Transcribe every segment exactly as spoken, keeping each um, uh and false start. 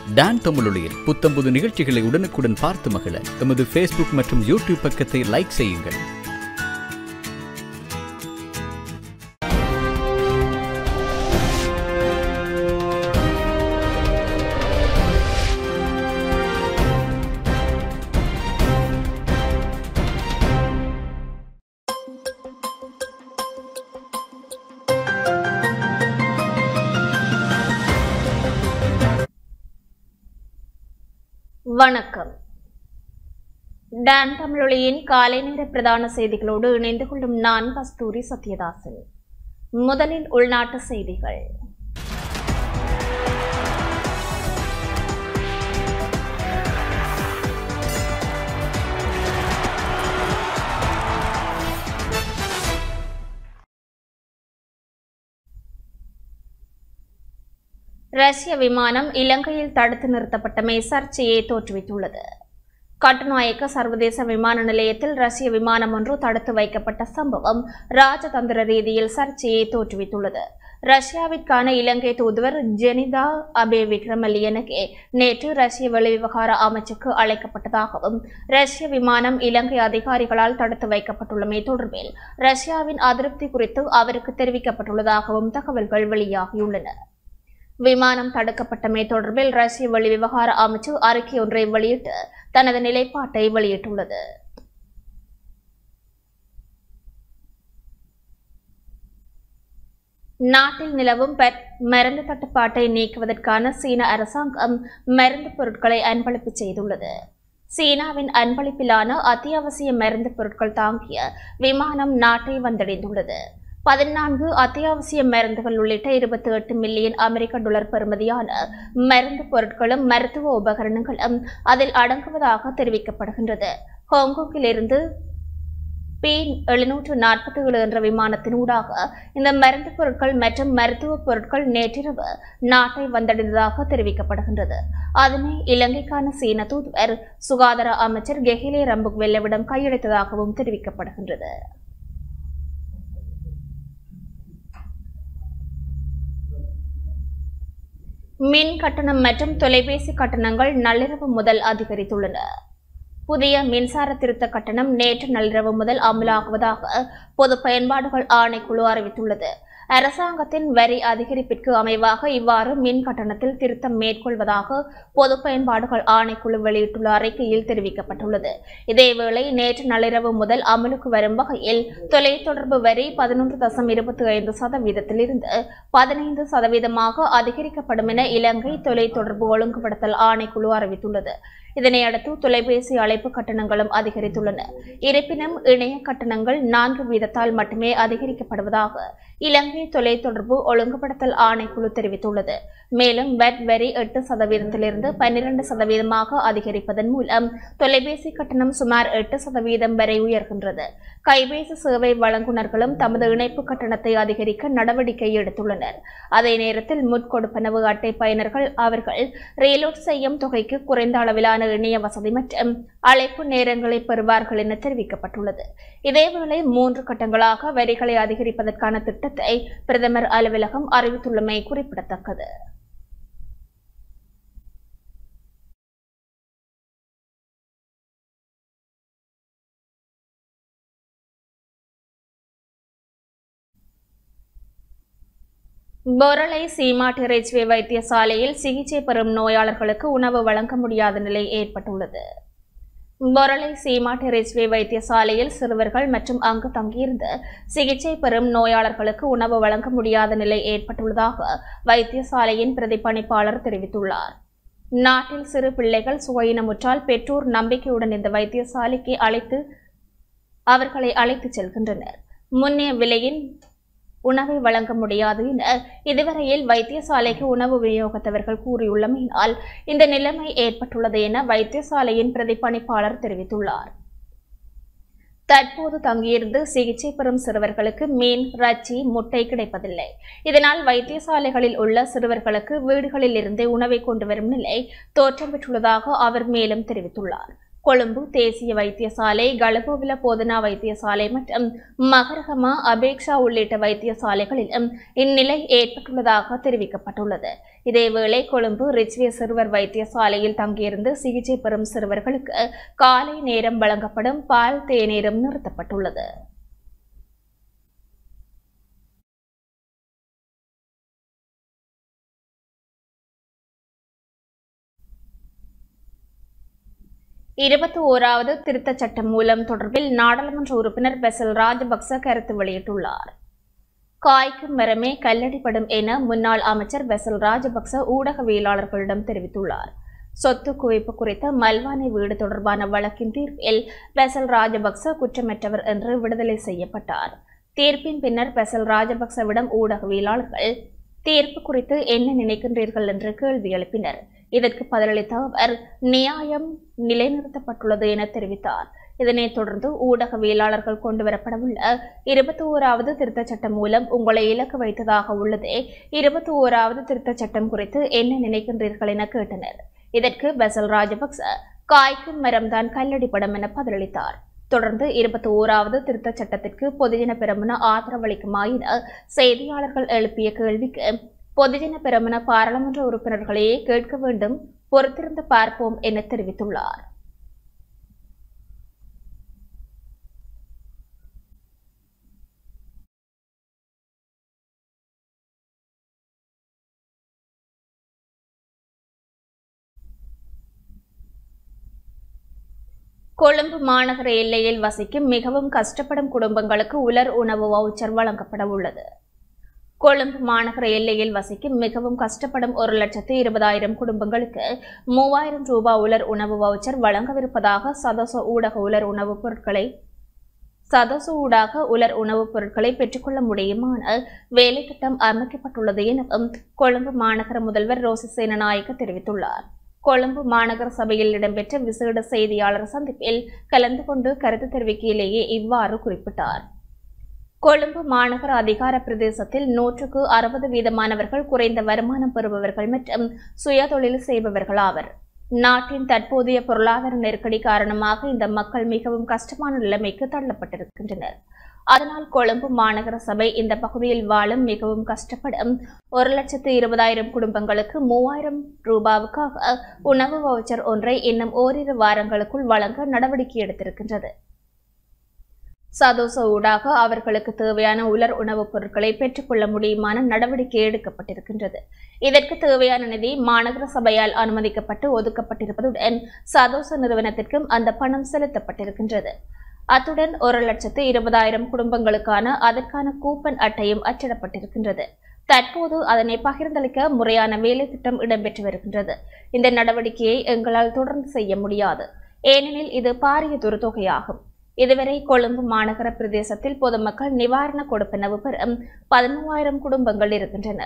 Don தமிழொலியில் புத்தம்புது நிகழ்ச்சிகளை உடனுக்குடன் பார்த்து மகிழ எமது ஃபேஸ்புக் மற்றும் யூடியூப் பக்கத்தை லைக் செய்யுங்கள். வணக்கம். டான் தமிழொலியின் காலை நேர பிரதான செய்திகளோடு இணைந்து கொள்ளும் நான் கஸ்தூரி சத்யதாசன். முதலில் உள்நாட்டு செய்திகள். ரஷ்ய விமானம் இலங்கையில் தடுத்து நிறுத்தப்பட்டமை சர்ச்சையை தோற்றுவித்துள்ளது. கட்டுநாயக்க சர்வதேச விமான நிலையத்தில் ரஷ்ய விமானம் ஒன்று தடுத்து வைக்கப்பட்ட சம்பவம் ராஜதந்திர ரீதியில் சர்ச்சையை தோற்றுவித்துள்ளது. ரஷ்யாவிற்கான இலங்கை தூதுவர் ஜெனிதா அபே விக்ரமலியனகே நேற்று ரஷ்ய வெளிவிவகார அமைச்சுக்கு அழைக்கப்பட்டதாகவும் ரஷ்ய விமானம் இலங்கை அதிகாரிகளால் தடுத்து வைக்கப்பட்டுள்ளமை தொடர்பில் ரஷ்யாவின் அதிருப்தி குறித்து அவருக்கு தெரிவிக்கப்பட்டுள்ளதாகவும் தகவல்கள் வெளியாகியுள்ளன. விமானம் தடுக்கப்பட்டமை தொடர்பில் ரஷ்ய வெளிவிவகார அமைச்சு அறிக்கை ஒன்றை வெளியிட்டு தனது நிலைப்பாட்டை வெளியிட்டுள்ளது. நாட்டில் நிலவும் மருந்து தட்டுப்பாட்டை நீக்குவதற்கான சீன அரசாங்கம் மருந்து பொருட்களை அன்பளிப்பு செய்துள்ளது. சீனாவின் அன்பளிப்பிலான அத்தியாவசிய மருந்து பொருட்கள் தாங்கிய விமானம் நாட்டை வந்தடைந்துள்ளது. பதினான்கு அத்தியாவசிய மருந்துகள் உள்ளிட்ட இருபத்தி எட்டு மில்லியன் அமெரிக்க டாலர் பெறுமதியான மருந்து பொருட்களும் மருத்துவ உபகரணங்களும் அதில் அடங்குவதாக தெரிவிக்கப்படுகின்றது. ஹாங்காங்கில் இருந்து பி எழுநூற்று நாற்பத்தி ஏழு என்ற விமானத்தினூடாக இந்த மருந்து பொருட்கள் மற்றும் மருத்துவ பொருட்கள் நேற்றிரவு நாட்டை வந்தடைந்ததாக தெரிவிக்கப்படுகின்றது. அதனை இலங்கைக்கான சீன தூதுவர் சுகாதார அமைச்சர் கெஹிலே ரம்புக்வெல்லவிடம் கையளித்ததாகவும் தெரிவிக்கப்படுகின்றது. மின் கட்டணம் மற்றும் தொலைபேசி கட்டணங்கள் நள்ளிரவு முதல் அதிகரித்துள்ளன. புதிய மின்சார திருத்த கட்டணம் நேற்று நள்ளிரவு முதல் அமலாகுவதாக பொது பயன்பாடுகள் ஆணைக்குழு அறிவித்துள்ளது. அரசாங்கத்தின் வரி அதிகரிப்பிற்கு அமைவாக இவ்வாறு மின் கட்டணத்தில் திருத்தம் மேற்கொள்வதாக பொது பயன்பாடுகள் ஆணைக்குழு வெளியிட்டுள்ள அறிக்கையில் தெரிவிக்கப்பட்டுள்ளது. இதேவேளை நேற்று நள்ளிரவு முதல் அமலுக்கு வரும் வகையில் தொலைத்தொடர்பு வரி பதினொன்று தசம் இருபத்தி ஐந்து சதவீதத்தில் இருந்து பதினைந்து சதவீதமாக அதிகரிக்கப்படும் என இலங்கை தொலைத்தொடர்பு ஒழுங்குபடுத்தல் ஆணைக்குழு அறிவித்துள்ளது. இதனையடுத்து தொலைபேசி அழைப்பு கட்டணங்களும் அதிகரித்துள்ளன. இருப்பினும் இணைய கட்டணங்கள் நான்கு வீதத்தால் மட்டுமே அதிகரிக்கப்படுவதாக இலங்கை தொலைத்தொடர்பு ஒழுங்குபடுத்தல் ஆணைக்குழு தெரிவித்துள்ளது. மேலும் வெட் வரி எட்டு சதவீதத்திலிருந்து பன்னிரண்டு சதவீதமாக அதிகரிப்பதன் மூலம் தொலைபேசி கட்டணம் சுமார் எட்டு சதவீதம் வரை உயர்கின்றது. கைபேசி சேவை வழங்குநர்களும் தமது இணைப்பு கட்டணத்தை அதிகரிக்க நடவடிக்கை எடுத்துள்ளனர். அதே நேரத்தில் முட்கொடுப்பனவு அட்டை பயனர்கள் அவர்கள் ரீலோட் செய்யும் தொகைக்கு குறைந்த அளவிலான இணைய வசதி மற்றும் அழைப்பு நேரங்களை பெறுவார்கள் என தெரிவிக்கப்பட்டுள்ளது. இதேவேளை மூன்று கட்டங்களாக வரிகளை அதிகரிப்பதற்கான திட்டத்தை பிரதமர் அலுவலகம் அறிவித்துள்ளமை குறிப்பிடத்தக்கது. பொரளை சீமாட்டி ரேஜ்வே வைத்தியசாலையில் சிகிச்சை பெறும் நோயாளர்களுக்கு உணவு வழங்க முடியாத நிலை ஏற்பட்டுள்ளது. பொரளை சீமாட்டி ரேஜ்வே வைத்தியசாலையில் சிறுவர்கள் மற்றும் அங்கு தங்கியிருந்து சிகிச்சை பெறும் நோயாளர்களுக்கு உணவு வழங்க முடியாத நிலை ஏற்பட்டுள்ளதாக வைத்தியசாலையின் பிரதிபலிப்பாளர் தெரிவித்துள்ளார். நாட்டில் சிறு பிள்ளைகள் சுகையினமுற்றால் பெற்றோர் நம்பிக்கையுடன் இந்த வைத்தியசாலைக்கு அழைத்து அவர்களை அழைத்து செல்கின்றனர். முன்னைய விலையின் உணவை வழங்க முடியாது என இதுவரையில் வைத்தியசாலைக்கு உணவு விநியோகித்தவர்கள் கூறியுள்ளமையினால் இந்த நிலைமை ஏற்பட்டுள்ளது என வைத்தியசாலையின் பிரதிபலிப்பாளர் தெரிவித்துள்ளார். தற்போது தங்கியிருந்து சிகிச்சை பெறும் சிறுவர்களுக்கு மீன், இறைச்சி, முட்டை கிடைப்பதில்லை. இதனால் வைத்தியசாலைகளில் உள்ள சிறுவர்களுக்கு வீடுகளில் இருந்தே உணவை கொண்டு வரும் நிலை தோற்றம் பெற்றுள்ளதாக அவர் மேலும் தெரிவித்துள்ளார். கொழும்பு தேசிய வைத்தியசாலை, கலபோவில போதனா வைத்தியசாலை மற்றும் மகரகமா, அபேக்ஷா உள்ளிட்ட வைத்தியசாலைகளிலும் இந்நிலை ஏற்பட்டுள்ளதாக தெரிவிக்கப்பட்டுள்ளது. இதேவேளை கொழும்பு ரிச்வே சிறுவர் வைத்தியசாலையில் தங்கியிருந்து சிகிச்சை பெறும் சிறுவர்களுக்கு காலை நேரம் வழங்கப்படும் பால் தேநீரும் நிறுத்தப்பட்டுள்ளது. இருபத்தி ஓராவது திருத்தச் சட்டம் மூலம் தொடர்பில் நாடாளுமன்ற உறுப்பினர் பெசல் ராஜபக்ச கருத்து வெளியிட்டுள்ளார். காய்க்கும் மரமே கல்லடிப்படும் என முன்னாள் அமைச்சர் பெசல் ராஜபக்ச ஊடகவியலாளர்களிடம் தெரிவித்துள்ளார். சொத்து குவிப்பு குறித்த மல்வானை வீடு தொடர்பான வழக்கின் தீர்ப்பில் பெசல் ராஜபக்ச குற்றமற்றவர் என்று விடுதலை செய்யப்பட்டார். தீர்ப்பின் பின்னர் பெசல் ராஜபக்சவிடம் ஊடகவியலாளர்கள் தீர்ப்பு குறித்து என்ன நினைக்கின்றீர்கள் என்று கேள்வி எழுப்பினர். இதற்கு பதிலளித்த அவர் நியாயம் நிலைநிறுத்தப்பட்டுள்ளது என தெரிவித்தார். இதனைத் தொடர்ந்து ஊடகவியலாளர்கள் கொண்டுவரப்படவுள்ள இருபத்தி ஓராவது திருத்தச் சட்டம் மூலம் உங்களை இலக்கு வைத்ததாக உள்ளதே, இருபத்தி ஓராவது திருத்தச் சட்டம் குறித்து என்ன நினைக்கின்றீர்கள் என கேட்டனர். இதற்கு பெசல் ராஜபக்ச காய்க்கும் மரம்தான் கல்லடிப்படும் என பதிலளித்தார். தொடர்ந்து இருபத்தி ஓராவது திருத்தச் சட்டத்திற்கு பொதுஜன பெரமுன ஆதரவளிக்குமாயின செய்தியாளர்கள் எழுப்பிய கேள்விக்கு பொதுஜன பெரமுன பாராளுமன்ற உறுப்பினர்களையே கேட்க வேண்டும், பொறுத்திருந்து பார்ப்போம் என தெரிவித்துள்ளார். கொழும்பு மாநகர எல்லையில் வசிக்கும் மிகவும் கஷ்டப்படும் குடும்பங்களுக்கு உலர் உணவு வவுச்சர் வழங்கப்பட உள்ளது. கொழும்பு மாநகர எல்லையில் வசிக்கும் மிகவும் கஷ்டப்படும் ஒரு லட்சத்து இருபதாயிரம் குடும்பங்களுக்கு மூவாயிரம் ரூபாய் உலர் உணவு வவுச்சர் வழங்கவிருப்பதாக சதோச ஊடக உலர் உணவுப் பொருட்களை சதோச ஊடாக உலர் உணவுப் பொருட்களை பெற்றுக்கொள்ள முடியுமான வேலை திட்டம் அமைக்கப்பட்டுள்ளது எனவும் கொழும்பு மாநகர முதல்வர் ரோசி சேனநாயக்க தெரிவித்துள்ளார். கொழும்பு மாநகர சபையில் இடம்பெற்ற விசேட செய்தியாளர் சந்திப்பில் கலந்து கொண்டு கருத்து தெரிவிக்கையிலேயே இவ்வாறு குறிப்பிட்டார். கொழும்பு மாநகர அதிகார பிரதேசத்தில் நூற்றுக்கு அறுபது வீதமானவர்கள் குறைந்த வருமானம் பெறுபவர்கள் மற்றும் சுயதொழில் செய்பவர்கள் ஆவர். நாட்டின் தற்போதைய பொருளாதார நெருக்கடி காரணமாக இந்த மக்கள் மிகவும் கஷ்டமான நிலைமைக்கு தள்ளப்பட்டிருக்கின்றனர். அதனால் கொழும்பு மாநகர சபை இந்த பகுதியில் வாழும் மிகவும் கஷ்டப்படும் ஒரு லட்சத்து இருபதாயிரம் குடும்பங்களுக்கு மூவாயிரம் ரூபாவுக்காக உணவு வவுச்சர் ஒன்றை இன்னும் ஓரிரு வாரங்களுக்குள் வழங்க நடவடிக்கை எடுத்திருக்கின்றது. சதோச ஊடாக அவர்களுக்கு தேவையான உலர் உணவுப் பொருட்களை பெற்றுக்கொள்ள முடியுமான நடவடிக்கை எடுக்கப்பட்டிருக்கின்றது. இதற்கு தேவையான நிதி மாநகர சபையால் அனுமதிக்கப்பட்டு ஒதுக்கப்பட்டிருப்பதுடன் சதோச நிறுவனத்திற்கும் அந்த பணம் செலுத்தப்பட்டிருக்கின்றது. அத்துடன் ஒரு லட்சத்து இருபதாயிரம் குடும்பங்களுக்கான அதற்கான கூப்பன் அட்டையும் அச்சிடப்பட்டிருக்கின்றது. தற்போது அதனை பகிர்ந்தளிக்க முறையான வேலை திட்டம் இடம்பெற்று வருகின்றது. இந்த நடவடிக்கையை எங்களால் தொடர்ந்து செய்ய முடியாது, ஏனெனில் இது பாரியதொரு தொகையாகும். இதுவரை கொழும்பு மாநகர பிரதேசத்தில் பொதுமக்கள் நிவாரண கொடுப்பனவு பெறும் பதிமூவாயிரம் குடும்பங்கள் இருக்கின்றன.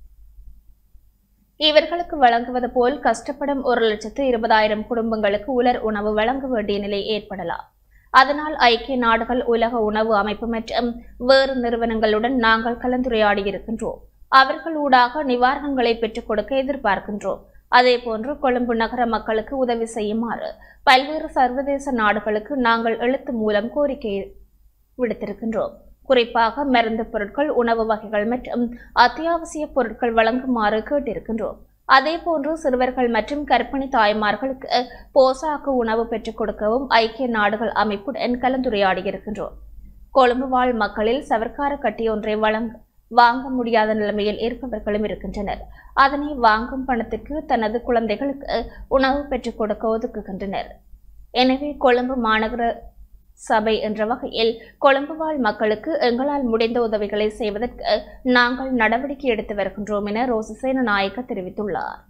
இவர்களுக்கு வழங்குவது போல் கஷ்டப்படும் ஒரு லட்சத்து இருபதாயிரம் குடும்பங்களுக்கு உலர் உணவு வழங்க வேண்டிய நிலை ஏற்படலாம். அதனால் ஐக்கிய நாடுகள் உலக உணவு அமைப்பு மற்றும் வேறு நிறுவனங்களுடன் நாங்கள் கலந்துரையாடி இருக்கின்றோம். அவர்கள் ஊடாக நிவாரணங்களை பெற்றுக் கொடுக்க எதிர்பார்க்கின்றோம். அதேபோன்று கொழும்பு நகர மக்களுக்கு உதவி செய்யுமாறு பல்வேறு சர்வதேச நாடுகளுக்கு நாங்கள் எழுத்து மூலம் கோரிக்கை விடுத்திருக்கின்றோம். குறிப்பாக மருந்து பொருட்கள், உணவு வகைகள் மற்றும் அத்தியாவசிய பொருட்கள் வழங்குமாறு கேட்டிருக்கின்றோம். அதேபோன்று சிறுவர்கள் மற்றும் கர்ப்பிணி தாய்மார்களுக்கு போசாக்கு உணவு பெற்றுக் கொடுக்கவும் ஐக்கிய நாடுகள் அமைப்புடன் கலந்துரையாடியிருக்கின்றோம். கொழும்பு வாழ் மக்களில் சவர்க்கார கட்டி ஒன்றை வழங்க வாங்க முடியாத நிலைமையில் இருப்பவர்களும் இருக்கின்றனர். அதனை வாங்கும் பணத்திற்கு தனது குழந்தைகளுக்கு உணவு பெற்றுக் கொடுக்க ஒதுக்குகின்றனர். எனவே கொழும்பு மாநகர சபை என்ற வகையில் கொழும்பு வாழ் மக்களுக்கு எங்களால் முடிந்த உதவிகளை செய்வதற்கு நாங்கள் நடவடிக்கை எடுத்து வருகின்றோம் என ரோசி சேனநாயக்க தெரிவித்துள்ளார்.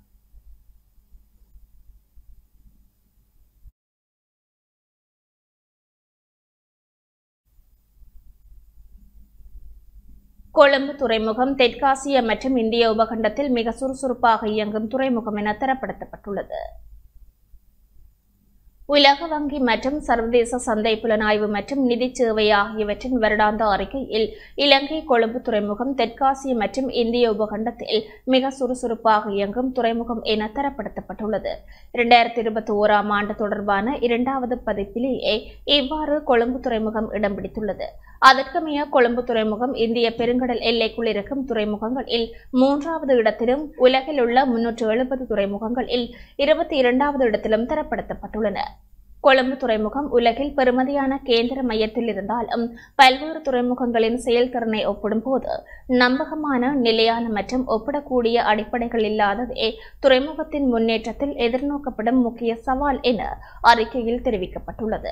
கொழும்பு துறைமுகம் தெற்காசிய மற்றும் இந்திய உபகண்டத்தில் மிக சுறுசுறுப்பாக இயங்கும் துறைமுகம் என தரப்படுத்தப்பட்டுள்ளது. உலக வங்கி மற்றும் சர்வதேச சந்தை புலனாய்வு மற்றும் நிதி சேவை ஆகியவற்றின் வருடாந்த அறிக்கையில் இலங்கை கொழும்பு துறைமுகம் தெற்காசிய மற்றும் இந்திய உபகண்டத்தில் மிக சுறுசுறுப்பாக இயங்கும் துறைமுகம் என தரப்படுத்தப்பட்டுள்ளது. இரண்டாயிரத்தி இருபத்தி ஓராம் ஆண்டு தொடர்பான இரண்டாவது பதிப்பிலேயே இவ்வாறு கொழும்பு துறைமுகம் இடம் பிடித்துள்ளது. அதற்கமைய கொழும்பு துறைமுகம் இந்திய பெருங்கடல் எல்லைக்குள் இருக்கும் துறைமுகங்களில் மூன்றாவது இடத்திலும் உலகில் உள்ள முன்னூற்று எழுபது துறைமுகங்களில் இருபத்தி இரண்டாவது இடத்திலும் தரப்படுத்தப்பட்டுள்ளன. கொழும்பு துறைமுகம் உலகில் பெறுமதியான கேந்திர மையத்தில் இருந்தாலும் பல்வேறு துறைமுகங்களின் செயல்திறனை ஒப்பிடும்போது நம்பகமான, நிலையான மற்றும் ஒப்பிடக்கூடிய அடிப்படைகள் இல்லாததே துறைமுகத்தின் முன்னேற்றத்தில் எதிர்நோக்கப்படும் முக்கிய சவால் என அறிக்கையில் தெரிவிக்கப்பட்டுள்ளது.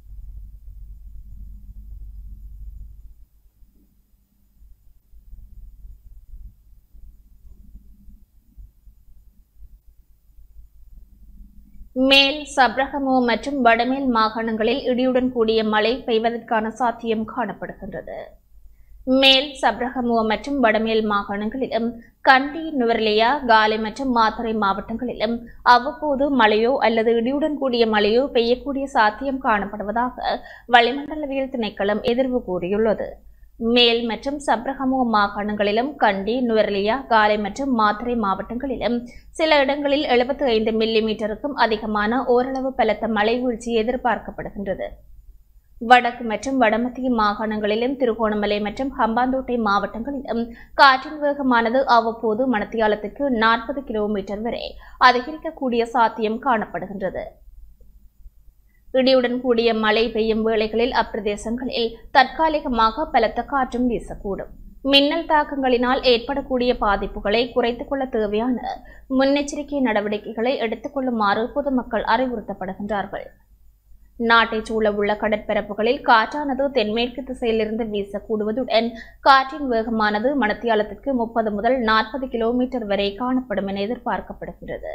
மேல் சப்ரகமோ மற்றும் வடமேல் மாகாணங்களில் இடியுடன் கூடிய மழை பெய்வதற்கான சாத்தியம் காணப்படுகின்றது. மேல் சப்ரகமோ மற்றும் வடமேல் மாகாணங்களிலும் கண்டி, நுவரெலியா, காலி மற்றும் மாத்தறை மாவட்டங்களிலும் அவ்வப்போது மழையோ அல்லது இடியுடன் கூடிய மழையோ பெய்யக்கூடிய சாத்தியம் காணப்படுவதாக வளிமண்டலவியல் திணைக்களம் எதிர்வு கூறியுள்ளது. மேல் மற்றும் சப்ரகமோ மாகாணங்களிலும் கண்டி, நுவரெலியா, காலை மற்றும் மாத்தறை மாவட்டங்களிலும் சில இடங்களில் எழுபத்தி ஐந்து மில்லி மீட்டருக்கும் அதிகமான ஓரளவு பலத்த மழை வீழ்ச்சி எதிர்பார்க்கப்படுகின்றது. வடக்கு மற்றும் வடமத்திய மாகாணங்களிலும் திருகோணமலை மற்றும் ஹம்பாந்தோட்டை மாவட்டங்களிலும் காற்றின் வேகமானது அவ்வப்போது மணித்தியாலத்திற்கு நாற்பது கிலோமீட்டர் வரை அதிகரிக்கக்கூடிய சாத்தியம் காணப்படுகின்றது. இடியுடன் கூடிய மழை பெய்யும் வேளைகளில் அப்பிரதேசங்களில் தற்காலிகமாக பலத்த காற்றும் வீசக்கூடும். மின்னல் தாக்கங்களினால் ஏற்படக்கூடிய பாதிப்புகளை குறைத்துக் கொள்ள தேவையான முன்னெச்சரிக்கை நடவடிக்கைகளை எடுத்துக் கொள்ளுமாறு பொதுமக்கள் அறிவுறுத்தப்படுகின்றார்கள். நாட்டை சூழவுள்ள கடற்பரப்புகளில் காற்றானது தென்மேற்கு திசையிலிருந்து வீசக்கூடுவதுடன் காற்றின் வேகமானது மணித்தியாலத்திற்கு முப்பது முதல் நாற்பது கிலோமீட்டர் வரை காணப்படும் என எதிர்பார்க்கப்படுகிறது.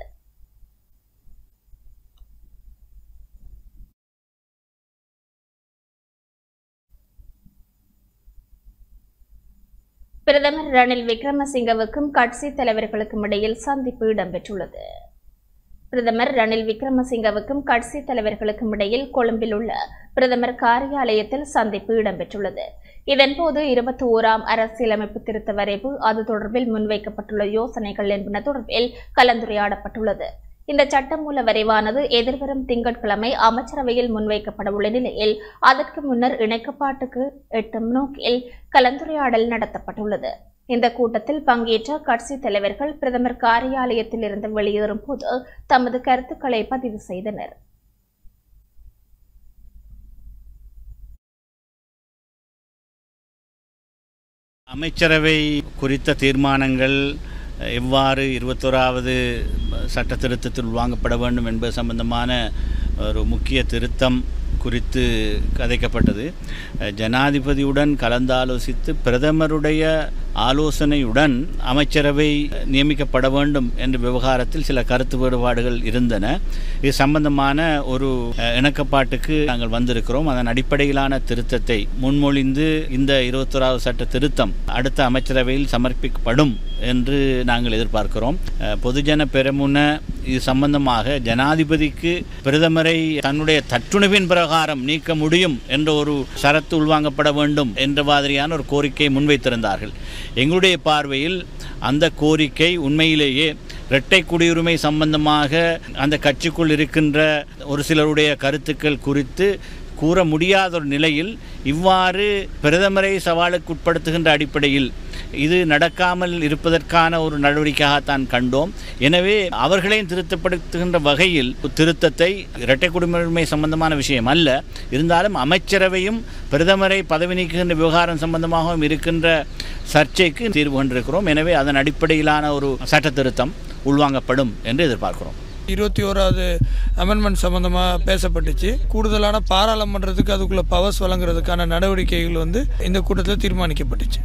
பிரதமர் ரணில் விக்ரமசிங்கவுக்கும் கட்சி தலைவர்களுக்கும் இடையில் சந்திப்பு இடம்பெற்றுள்ளது. பிரதமர் ரணில் விக்ரமசிங்கவுக்கும் கட்சி தலைவர்களுக்கும் இடையில் கொழும்பில் உள்ள பிரதமர் காரியாலயத்தில் சந்திப்பு இடம்பெற்றுள்ளது. இதன்போது இருபத்தி ஓராம் அரசியலமைப்பு திருத்த வரைவு, அது தொடர்பில் முன்வைக்கப்பட்டுள்ள யோசனைகள் என்பன தொடர்பில் கலந்துரையாடப்பட்டுள்ளது. இந்த சட்டமூல வரைவானது எதிர்வரும் திங்கட்கிழமை அமைச்சரவையில் முன்வைக்கப்பட உள்ள நிலையில் அதற்கு முன்னர் இணைக்கப்பாட்டுக்கு எட்டும் நோக்கில் கலந்துரையாடல் நடத்தப்பட்டுள்ளது. இந்த கூட்டத்தில் பங்கேற்ற கட்சி தலைவர்கள் பிரதமர் காரியாலயத்தில் இருந்து வெளியேறும் போது தமது கருத்துக்களை பதிவு செய்தனர். அமைச்சரவை குறித்த தீர்மானங்கள் எவ்வாறு இருபத்தோராவது சட்ட திருத்தத்தில் வாங்கப்பட வேண்டும் என்பது சம்பந்தமான ஒரு முக்கிய திருத்தம் குறித்து கதைக்கப்பட்டது. ஜனாதிபதியுடன் கலந்தாலோசித்து பிரதமருடைய ஆலோசனையுடன் அமைச்சரவை நியமிக்கப்பட வேண்டும் என்ற விவகாரத்தில் சில கருத்து வேறுபாடுகள் இருந்தன. இது சம்பந்தமான ஒரு இணக்கப்பாட்டுக்கு நாங்கள் வந்திருக்கிறோம். அதன் அடிப்படையிலான திருத்தத்தை முன்மொழிந்து இந்த இருபத்தோராவது சட்ட திருத்தம் அடுத்த அமைச்சரவையில் சமர்ப்பிக்கப்படும் என்று நாங்கள் எதிர்பார்க்கிறோம். பொதுஜன பெரமுன இது சம்பந்தமாக ஜனாதிபதிக்கு பிரதமரை தன்னுடைய தட்டுணவின் பிரகாரம் நீக்க முடியும் என்ற ஒரு சரத்து உள்வாங்கப்பட வேண்டும் என்ற மாதிரியான ஒரு கோரிக்கை முன்வைத்திருந்தார்கள். எங்களுடைய பார்வையில் அந்த கோரிக்கை உண்மையிலேயே இரட்டை குடியுரிமை சம்பந்தமாக அந்த கட்சிக்குள் இருக்கின்ற ஒரு சிலருடைய கருத்துக்கள் குறித்து கூற முடியாத ஒரு நிலையில் இவ்வாறு பிரதமரை சவாலுக்கு உட்படுத்துகின்ற அடிப்படையில் இது நடக்காமல் இருப்பதற்கான ஒரு நடவடிக்கையாகத்தான் கண்டோம். எனவே அவர்களையும் திருத்தப்படுத்துகின்ற வகையில் திருத்தத்தை இரட்டை குடியுரிமை சம்பந்தமான விஷயம் அல்ல, இருந்தாலும் அமைச்சரவையும் பிரதமரை பதவி நீக்குகின்ற விவகாரம் சம்பந்தமாகவும் இருக்கின்ற சர்ச்சைக்கு தீர்வு கண்டிருக்கிறோம். எனவே அதன் அடிப்படையிலான ஒரு சட்ட திருத்தம் உள்வாங்கப்படும் என்று எதிர்பார்க்கிறோம். இருபத்தி ஓராவது அமெண்ட்மெண்ட் சம்பந்தமாக பேசப்பட்டுச்சு. கூடுதலான பாராளுமன்றத்துக்கு அதுக்குள்ள பவர்ஸ் வழங்குறதுக்கான நடவடிக்கைகள் வந்து இந்த கூட்டத்தில் தீர்மானிக்கப்பட்டுச்சு.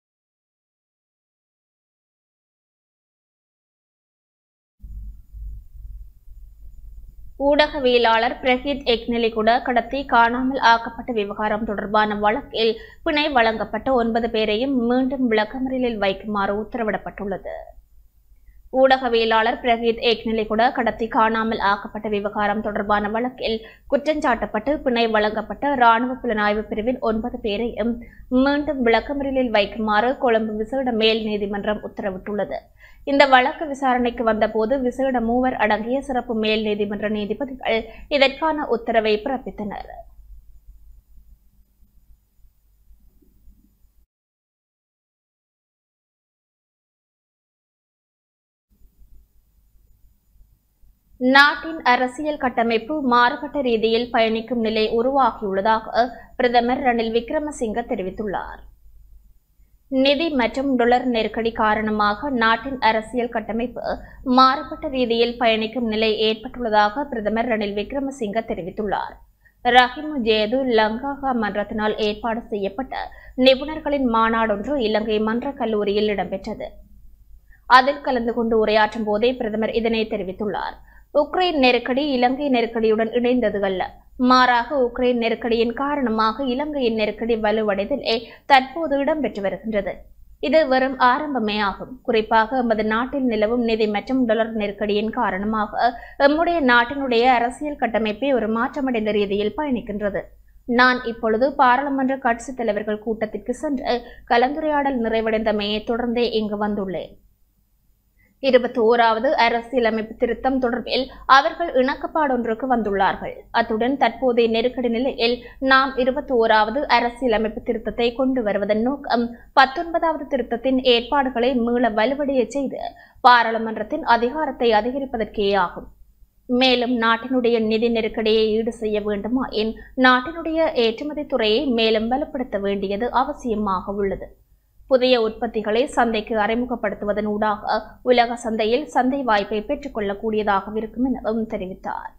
ஊடகவியலாளர் பிரகீத் எக்னெலிகுட கடத்தி காணாமல் ஆக்கப்பட்ட விவகாரம் தொடர்பான வழக்கில் பிணை வழங்கப்பட்ட ஒன்பது பேரையும் மீண்டும் விளக்கமறியலில் வைக்குமாறு உத்தரவிடப்பட்டுள்ளது. ஊடகவியலாளர் பிரகீத் ஏக்நிலைகுட கடத்தி காணாமல் ஆக்கப்பட்ட விவகாரம் தொடர்பான வழக்கில் குற்றஞ்சாட்டப்பட்டு பிணை வழங்கப்பட்ட ராணுவ புலனாய்வு பிரிவின் ஒன்பது பேரையும் மீண்டும் விளக்கமறியலில் வைக்குமாறு கொழும்பு விசேட மேல் நீதிமன்றம் உத்தரவிட்டுள்ளது. இந்த வழக்கு விசாரணைக்கு வந்தபோது விசேட மூவர் அடங்கிய சிறப்பு மேல் நீதிமன்ற நீதிபதிகள் இதற்கான உத்தரவை பிறப்பித்தனர். நாட்டின் அரசியல் கட்டமைப்பு மாறுபட்ட ரீதியில் பயணிக்கும் நிலை உருவாகியுள்ளதாக பிரதமர் ரணில் விக்ரமசிங்க தெரிவித்துள்ளார். நிதி மற்றும் டொலர் நெருக்கடி காரணமாக நாட்டின் அரசியல் கட்டமைப்பு மாறுபட்ட ரீதியில் பயணிக்கும் நிலை ஏற்பட்டுள்ளதாக பிரதமர் ரணில் விக்ரமசிங்க தெரிவித்துள்ளார். ரஹிமு ஜேது லங்காகா மன்றத்தினால் ஏற்பாடு செய்யப்பட்ட நிபுணர்களின் மாநாடொன்று இலங்கை மன்ற கல்லூரியில் இடம்பெற்றது. அதில் கலந்து கொண்டு உரையாற்றும் போதே பிரதமர் இதனை தெரிவித்துள்ளார். உக்ரைன் நெருக்கடி இலங்கை நெருக்கடியுடன் இணைந்தது அல்ல, மாறாக உக்ரைன் நெருக்கடியின் காரணமாக இலங்கையின் நெருக்கடி வலுவடைதலே தற்போது இடம்பெற்று வருகின்றது. இது வெறும் ஆரம்பமே ஆகும். குறிப்பாக எமது நாட்டில் நிலவும் நிதி மற்றும் டாலர் நெருக்கடியின் காரணமாக எம்முடைய நாட்டினுடைய அரசியல் கட்டமைப்பை ஒரு மாற்றமடைந்த ரீதியில் பயணிக்கின்றது. நான் இப்பொழுது பாராளுமன்ற கட்சித் தலைவர்கள் கூட்டத்திற்கு சென்று கலந்துரையாடல் நிறைவடைந்தமையை தொடர்ந்தே இங்கு வந்துள்ளேன். இருபத்தி ஓராவது அரசியலமைப்பு திருத்தம் தொடர்பில் அவர்கள் இணக்கப்பாடொன்றுக்கு வந்துள்ளார்கள். அத்துடன் தற்போதைய நெருக்கடி நிலையில் நாம் இருபத்தி ஓராவது அரசியலமைப்பு திருத்தத்தை கொண்டு வருவதன் நோக்கம் பத்தொன்பதாவது திருத்தத்தின் ஏற்பாடுகளை மீள வலுவடைய செய்து பாராளுமன்றத்தின் அதிகாரத்தை அதிகரிப்பதற்கே ஆகும். மேலும் நாட்டினுடைய நிதி நெருக்கடியை ஈடு செய்ய வேண்டுமாயின் நாட்டினுடைய ஏற்றுமதி துறையை மேலும் பலப்படுத்த வேண்டியது அவசியமாக உள்ளது. புதிய உற்பத்திகளை சந்தைக்கு அறிமுகப்படுத்துவதன் ஊடாக உலக சந்தையில் சந்தை வாய்ப்பை பெற்றுக் கொள்ளக்கூடியதாக இருக்கும் எனவும் தெரிவித்தார்.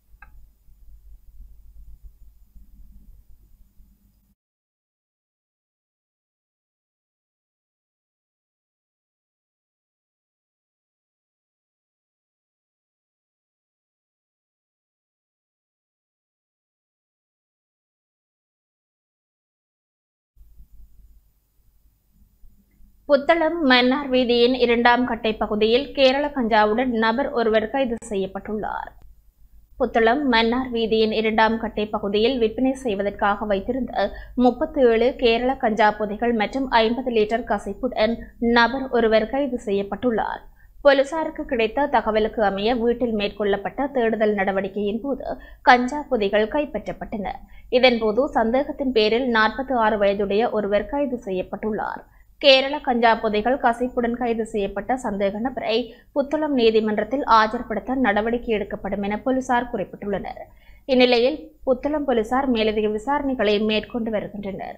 புத்தளம் மன்னார் வீதியின் இரண்டாம் கட்டை பகுதியில் கேரள கஞ்சாவுடன் நபர் ஒருவர் கைது செய்யப்பட்டுள்ளார். புத்தளம் மன்னார் வீதியின் இரண்டாம் கட்டை பகுதியில் விற்பனை செய்வதற்காக வைத்திருந்த முப்பத்தி ஏழு கேரள கஞ்சா பொதிகள் மற்றும் ஐம்பது லிட்டர் கசைப்புடன் நபர் ஒருவர் கைது செய்யப்பட்டுள்ளார். போலீசாருக்கு கிடைத்த தகவலுக்கு அமைய வீட்டில் மேற்கொள்ளப்பட்ட தேடுதல் நடவடிக்கையின் போது கஞ்சா பொதிகள் கைப்பற்றப்பட்டன. இதன்போது சந்தேகத்தின் பேரில் நாற்பத்தி ஆறு வயதுடைய ஒருவர் கைது செய்யப்பட்டுள்ளார். கேரள கஞ்சா பொதிகள் கசிப்புடன் கைது செய்யப்பட்ட சந்தேக நபரை புத்தளம் நீதிமன்றத்தில் ஆஜர்படுத்த நடவடிக்கை எடுக்கப்படும் என போலீசார் குறிப்பிட்டுள்ளனர். இந்நிலையில் புத்தளம் போலீசார் மேலதிக விசாரணைகளை மேற்கொண்டு வருகின்றனர்.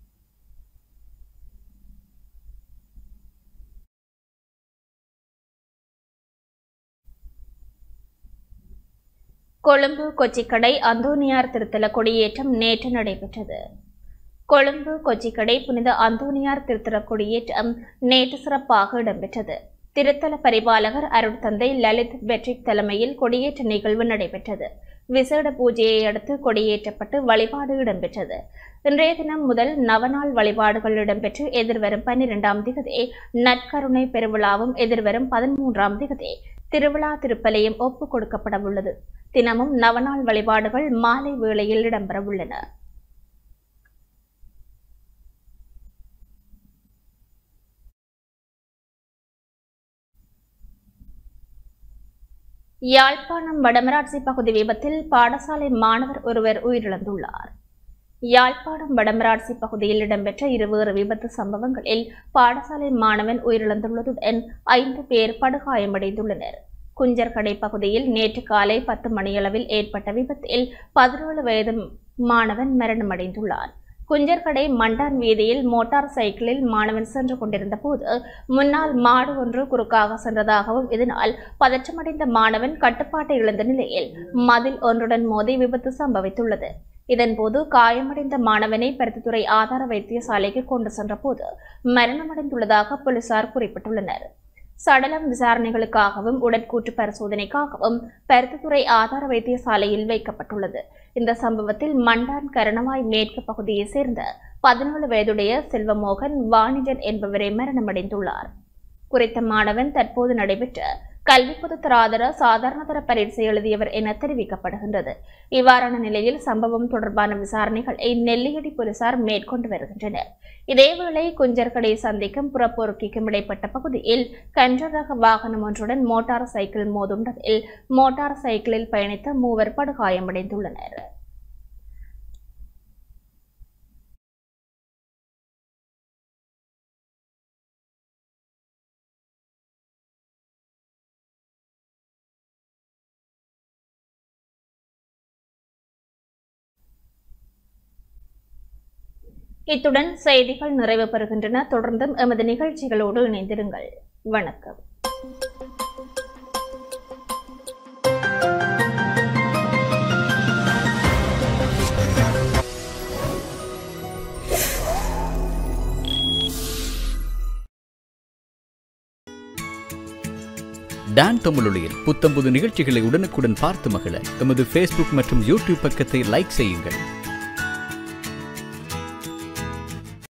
கொழும்பு கொச்சிக்கடை அந்தோனியார் திருத்தல கொடியேற்றம் நேற்று நடைபெற்றது. கொழும்பு கொச்சிக்கடை புனித அந்தோனியார் திருத்தல கொடியேற்றம் நேற்று சிறப்பாக இடம்பெற்றது. திருத்தல பரிபாலகர் அருட்தந்தை லலித் பெட்ரிக் தலைமையில் கொடியேற்ற நிகழ்வு நடைபெற்றது. விசேட பூஜையை அடுத்து கொடியேற்றப்பட்டு வழிபாடு இடம்பெற்றது. இன்றைய தினம் முதல் நவநாள் வழிபாடுகள் இடம்பெற்று எதிர்வரும் பன்னிரெண்டாம் திகதி நற்கருணை பெருவிழாவும் எதிர்வரும் பதிமூன்றாம் திகதி திருவிழா திருப்பலியும் ஒப்புக் கொடுக்கப்பட உள்ளது. தினமும் நவநாள் வழிபாடுகள் மாலை வேளையில் இடம்பெற உள்ளன. யாழ்ப்பாணம் வடமராட்சி பகுதி விபத்தில் பாடசாலை மாணவர் ஒருவர் உயிரிழந்துள்ளார். யாழ்ப்பாணம் வடமராட்சி பகுதியில் இடம்பெற்ற இருவேறு விபத்து சம்பவங்களில் பாடசாலை மாணவன் உயிரிழந்துள்ளதுடன் ஐந்து பேர் படுகாயமடைந்துள்ளனர். குஞ்சர்கடை பகுதியில் நேற்று காலை பத்து மணியளவில் ஏற்பட்ட விபத்தில் பதினேழு வயது மாணவன் மரணமடைந்துள்ளார். குஞ்சர்கடை மண்டான் வீதியில் மோட்டார் சைக்கிளில் மாணவன் சென்று கொண்டிருந்த போது முன்னால் மாடு ஒன்று குறுக்காக சென்றதாகவும் இதனால் பதற்றமடைந்த மாணவன் கட்டுப்பாட்டை இழந்த நிலையில் மதில் ஒன்றுடன் மோதி விபத்து சம்பவித்துள்ளது. இதன்போது காயமடைந்த மாணவனை பருத்தித்துறை ஆதார வைத்தியசாலைக்கு கொண்டு சென்ற போது மரணமடைந்துள்ளதாக போலீசார் குறிப்பிட்டுள்ளனர். சடலம் விசாரணைகளுக்காகவும் உடற்கூற்று பரிசோதனைக்காகவும் பருத்தித்துறை ஆதார வைத்தியசாலையில் வைக்கப்பட்டுள்ளது. இந்த சம்பவத்தில் மண்டான் கரணவாய் மேற்கு பகுதியை சேர்ந்த பதினேழு வயதுடைய செல்வமோகன் வாணிஜன் என்பவரை மரணமடைந்துள்ளார். குறித்த மாணவன் தற்போது நடைபெற்ற கல்வி பொதுத்தராதர சாதாரணதர பரீட்சை எழுதியவர் என தெரிவிக்கப்படுகின்றது. இவ்வாறான நிலையில் சம்பவம் தொடர்பான விசாரணைகளை நெல்லியடி போலீசார் மேற்கொண்டு வருகின்றனர். இதேவேளை குஞ்சர்கடை சந்திக்கும் புறப்போருக்கிக்கும் இடைப்பட்ட பகுதியில் கஞ்சர் ரக வாகனம் ஒன்றுடன் மோட்டார் சைக்கிள் மோதுண்டதில் மோட்டார் சைக்கிளில் பயணித்த மூவர் படுகாயமடைந்துள்ளனர். இத்துடன் செய்திகள் நிறைவு பெறுகின்றன. தொடர்ந்தும் எமது நிகழ்ச்சிகளோடு இணைந்திருங்கள். வணக்கம். டான் தமிழொலியில் புத்தம்புது நிகழ்ச்சிகளை உடனுக்குடன் பார்த்து மகிழ எமது ஃபேஸ்புக் மற்றும் யூடியூப் பக்கத்தை லைக் செய்யுங்கள்.